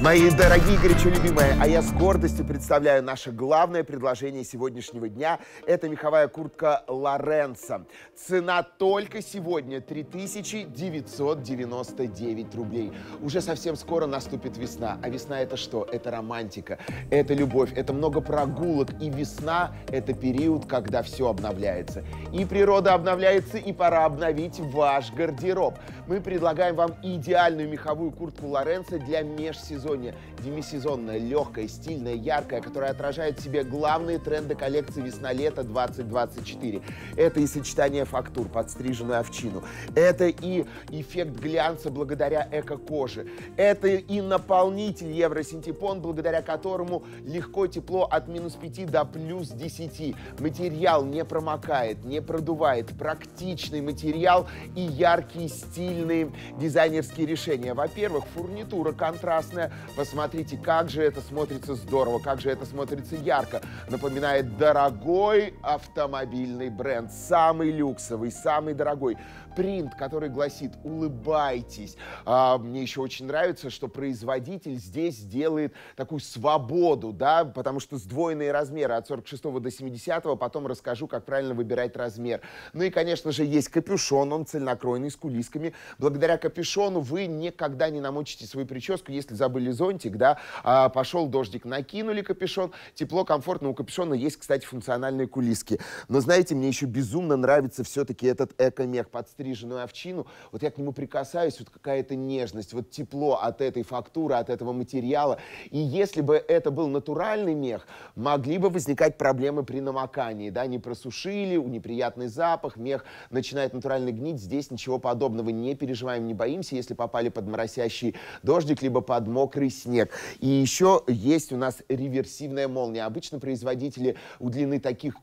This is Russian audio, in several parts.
Мои дорогие, горячо любимые, а я с гордостью представляю наше главное предложение сегодняшнего дня. Это меховая куртка Лоренцо. Цена только сегодня 3999 рублей. Уже совсем скоро наступит весна. А весна — это что? Это романтика, это любовь, это много прогулок. И весна — это период, когда все обновляется. И природа обновляется, и пора обновить ваш гардероб. Мы предлагаем вам идеальную меховую куртку Лоренцо для межсезонья. Демисезонная, легкая, стильная, яркая, которая отражает в себе главные тренды коллекции весна-лето 2024. Это и сочетание фактур, подстриженную овчину. Это и эффект глянца благодаря эко-коже. Это и наполнитель Евросинтепон, благодаря которому легко тепло от -5 до +10. Материал не промокает, не продувает. Практичный материал и яркие, стильные дизайнерские решения. Во-первых, фурнитура контрастная. Посмотрите, как же это смотрится здорово, как же это смотрится ярко. Напоминает дорогой автомобильный бренд, самый люксовый, самый дорогой. Принт, который гласит «Улыбайтесь». Мне еще очень нравится, что производитель здесь делает такую свободу, да, потому что сдвоенные размеры от 46 до 70, потом расскажу, как правильно выбирать размер. Ну и, конечно же, есть капюшон, он цельнокроенный, с кулисками. Благодаря капюшону вы никогда не намочите свою прическу, если забыли зонтик, да, пошел дождик, накинули капюшон, тепло, комфортно. У капюшона есть, кстати, функциональные кулиски. Но, знаете, мне еще безумно нравится все-таки этот эко-мех, подстриженную овчину. Вот я к нему прикасаюсь, вот какая-то нежность, вот тепло от этой фактуры, от этого материала. И если бы это был натуральный мех, могли бы возникать проблемы при намокании, да, не просушили, неприятный запах, мех начинает натурально гнить. Здесь ничего подобного, не переживаем, не боимся, если попали под моросящий дождик, либо под мокрый снег. И еще есть у нас реверсивная молния. Обычно производители у таких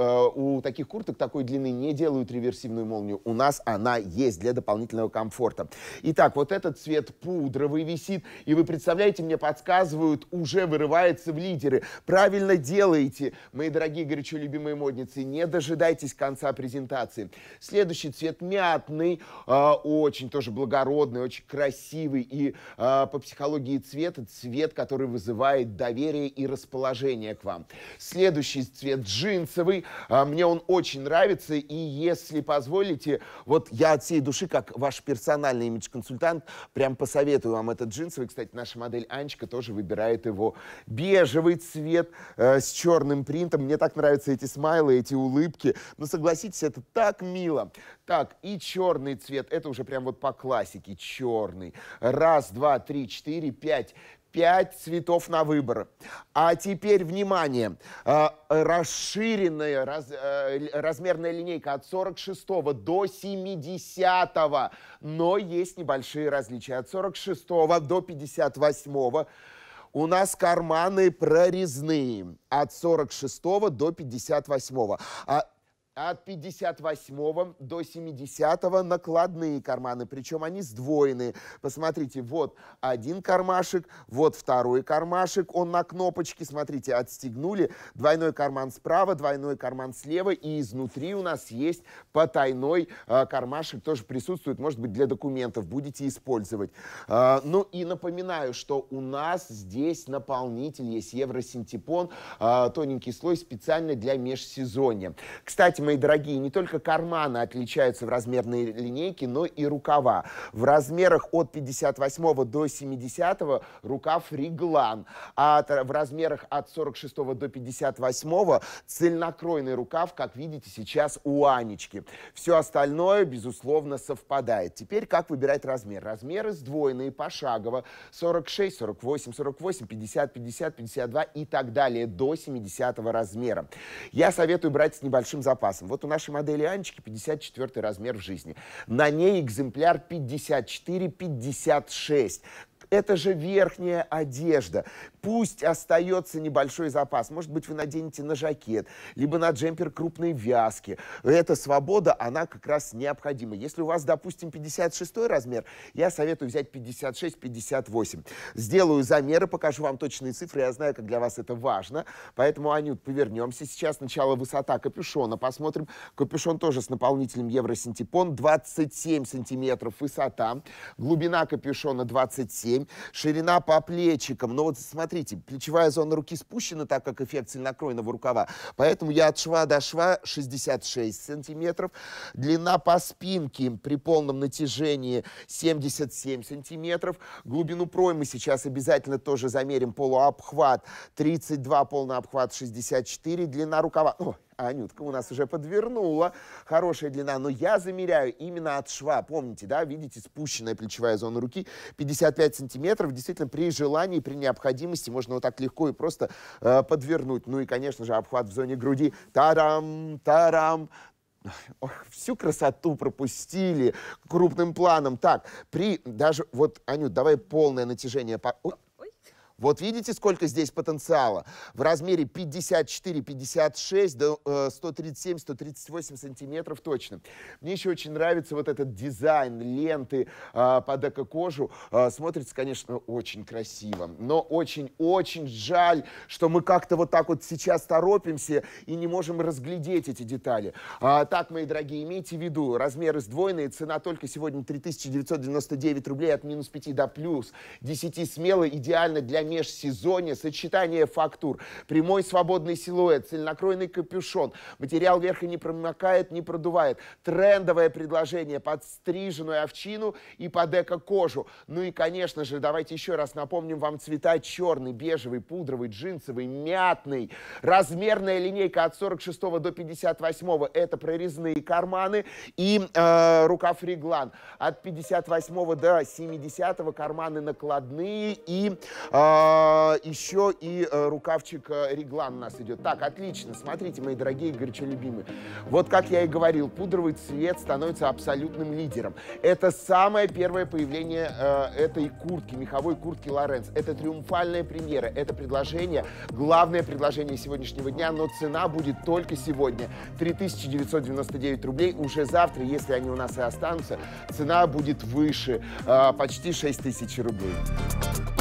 курток такой длины не делают реверсивную молнию. У нас она есть для дополнительного комфорта. Итак, вот этот цвет пудровый висит, и вы представляете, мне подсказывают, уже вырывается в лидеры. Правильно делаете, мои дорогие, горячо любимые модницы, не дожидайтесь конца презентации. Следующий цвет мятный, очень тоже благородный, очень красивый, и по психологии цвета цвет, который вызывает доверие и расположение к вам. Следующий цвет джинсовый, мне он очень нравится, и если позволите, вот я от всей души, как ваш персональный имидж-консультант, прям посоветую вам этот джинсовый. Кстати, наша модель Анечка тоже выбирает его. Бежевый цвет с черным принтом. Мне так нравятся эти смайлы, эти улыбки. Но согласитесь, это так мило. Так, и черный цвет. Это уже прям вот по классике. Черный. Раз, два, три, четыре, пять. 5 цветов на выбор. А теперь, внимание, расширенная размерная линейка от 46 до 70, но есть небольшие различия. От 46 до 58 у нас карманы прорезные. От 46 до 58. От 58 до 70 накладные карманы, причем они сдвоенные. Посмотрите, вот один кармашек, вот второй кармашек, он на кнопочке, смотрите, отстегнули, двойной карман справа, двойной карман слева, и изнутри у нас есть потайной кармашек, тоже присутствует, может быть, для документов, будете использовать. Ну и напоминаю, что у нас здесь наполнитель есть Евросинтепон, тоненький слой специально для межсезонья. Кстати, мои дорогие, не только карманы отличаются в размерной линейке, но и рукава. В размерах от 58 до 70 рукав реглан, а в размерах от 46 до 58 цельнокройный рукав, как видите сейчас у Анечки. Все остальное, безусловно, совпадает. Теперь как выбирать размер? Размеры сдвоенные пошагово: 46, 48, 48, 50, 50, 52 и так далее до 70 размера. Я советую брать с небольшим запасом. Вот у нашей модели Анечки 54 размер в жизни. На ней экземпляр 54-56. Это же верхняя одежда. Пусть остается небольшой запас. Может быть, вы наденете на жакет, либо на джемпер крупной вязки. Эта свобода, она как раз необходима. Если у вас, допустим, 56 размер, я советую взять 56-58. Сделаю замеры, покажу вам точные цифры. Я знаю, как для вас это важно. Поэтому, Анют, повернемся. Сейчас сначала высота капюшона. Посмотрим. Капюшон тоже с наполнителем Евросинтепон. 27 сантиметров высота. Глубина капюшона 27. Ширина по плечикам. Но вот смотрите, плечевая зона руки спущена, так как эффект цельнокроенного рукава. Поэтому я от шва до шва 66 сантиметров. Длина по спинке при полном натяжении 77 сантиметров. Глубину проймы сейчас обязательно тоже замерим. Полуобхват 32, полный обхват 64. Длина рукава... О, Анютка у нас уже подвернула. Хорошая длина, но я замеряю именно от шва. Помните, да, видите, спущенная плечевая зона руки 55 сантиметров. Действительно, при желании, при необходимости можно вот так легко и просто подвернуть. Ну и, конечно же, обхват в зоне груди. Тарам, тарам. Ох, всю красоту пропустили крупным планом. Так, даже, вот, Анют, давай полное натяжение. Ой. Вот видите, сколько здесь потенциала? В размере 54-56 до 137-138 сантиметров точно. Мне еще очень нравится вот этот дизайн ленты под эко-кожу. Смотрится, конечно, очень красиво. Но очень-очень жаль, что мы как-то вот так вот сейчас торопимся и не можем разглядеть эти детали. Так, мои дорогие, имейте в виду, размеры сдвоенные, цена только сегодня 3999 рублей от минус 5 до плюс 10 смело, идеально для межсезонье, сочетание фактур, прямой свободный силуэт, цельнокроенный капюшон, материал верха не промокает, не продувает, трендовое предложение под стриженную овчину и под эко-кожу. Ну и, конечно же, давайте еще раз напомним вам цвета: черный, бежевый, пудровый, джинсовый, мятный. Размерная линейка от 46 до 58 это прорезные карманы и рукав реглан. От 58 до 70 карманы накладные и еще и рукавчик реглан у нас идет. Так, отлично. Смотрите, мои дорогие, горячо любимые. Вот как я и говорил, пудровый цвет становится абсолютным лидером. Это самое первое появление этой куртки, меховой куртки Лоренц. Это триумфальная премьера. Это предложение, главное предложение сегодняшнего дня, но цена будет только сегодня. 3999 рублей. Уже завтра, если они у нас и останутся, цена будет выше, почти 6000 рублей.